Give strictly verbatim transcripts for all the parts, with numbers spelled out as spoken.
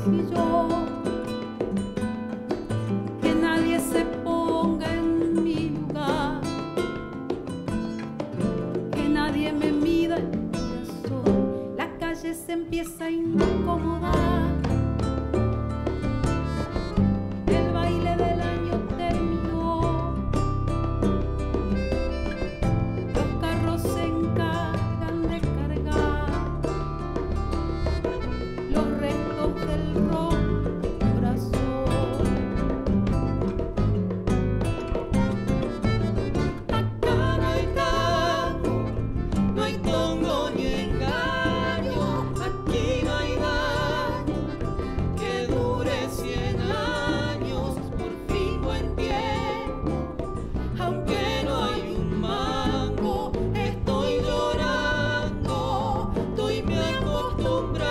y yo. Que nadie se ponga en mi lugar, que nadie me mida el corazón. La calle se empieza a incomodar. El baile del año terminó. Los carros se encargan de cargar los restos del roto corazón. Acá no hay tango, no hay tongo ni engaño. Aquí no hay daño que dure cien años. Por fin buen tiempo, aunque no hay un mango. Estoy llorando, estoy me acostumbrando.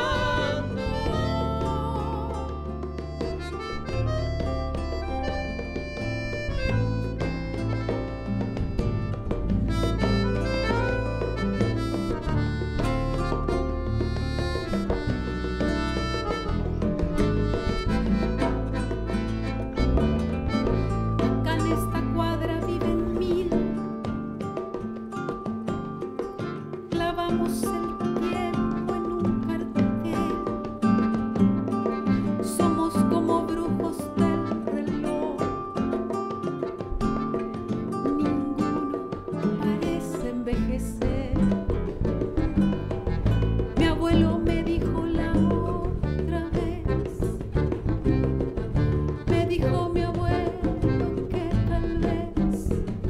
Acá en esta cuadra viven mil. Clavamos el tiempo en un cartel. Somos como brujos del reloj. Ninguno parece envejecer. Mi abuelo me dijo la otra vez, me dijo mi abuelo que tal vez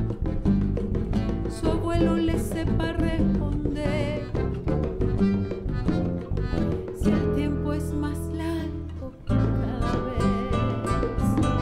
su abuelo le sepa responder. Si el tiempo es más largo cada vez,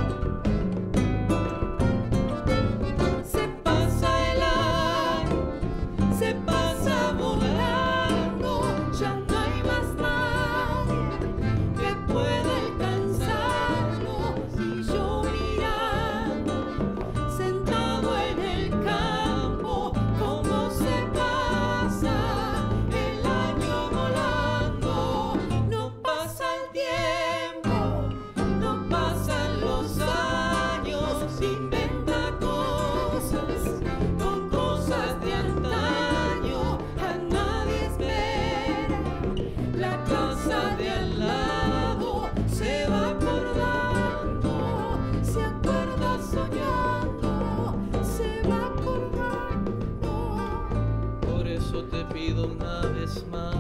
se pasa el año, se pasa volando. Ya no hay más nadie que pueda alcanzarnos. Y yo mirando, sentado en el campo, cómo se pasa el año volando. No pasa el tiempo, no pasan los años. Inventa cosas con cosas de antaño. A nadie espera, la casa de al lado se va acordando, se acuerda soñando, se va acordando. Por eso te pido una vez más,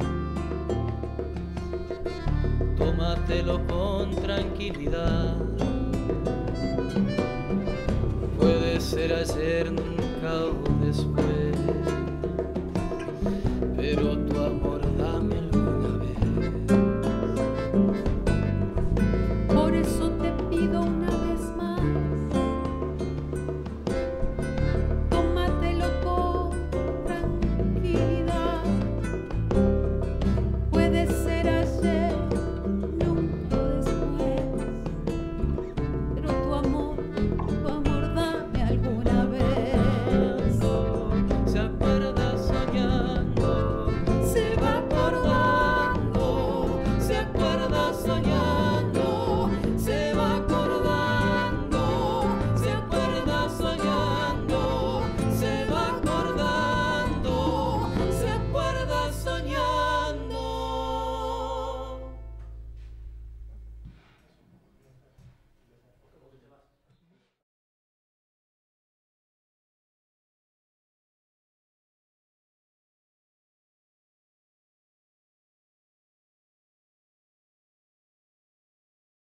tómatelo con tranquilidad. Puede ser ayer, nunca hoy.